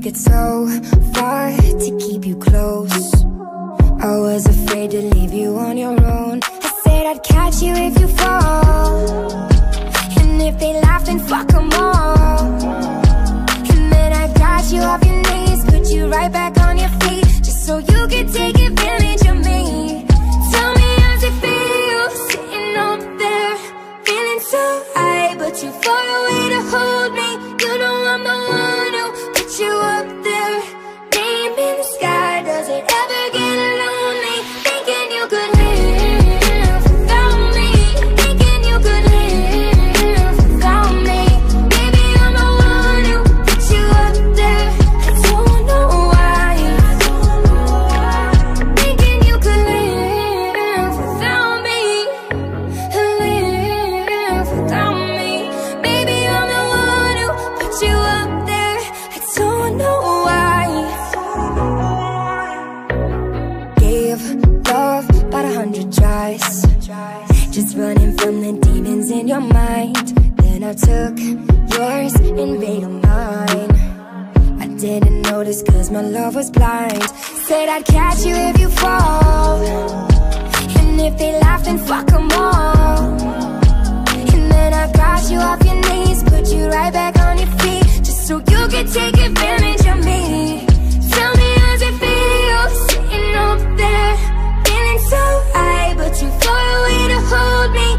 took it so far to keep you close. I was afraid to leave you on your own. I said I'd catch you if you fall, and if they laugh then fuck them all. And then I got you off your knees, put you right back on your feet, just so you could take advantage of me. Tell me how's it feel, sitting up there, feeling so high, but you far away to hold me. You know I'm the one who put you up there, name in the sky. Does it ever get lonely, thinking you could live without me, thinking you could live without me? Baby, I'm the one who put you up there. I don't know why, thinking you could live without me, live without me. Baby, I'm the one who put you up there. I don't know why. Gave love about 100 tries, just running from the demons in your mind. Then I took yours and made them mine. I didn't notice cause my love was blind. Said I'd catch you if you fall, and if they laugh then fuck them all. And then I got you off your knees, put you right back on your feet, just so you could take advantage of me. Tell me how's it feel, sitting up there, feeling so high, but you far away to hold me.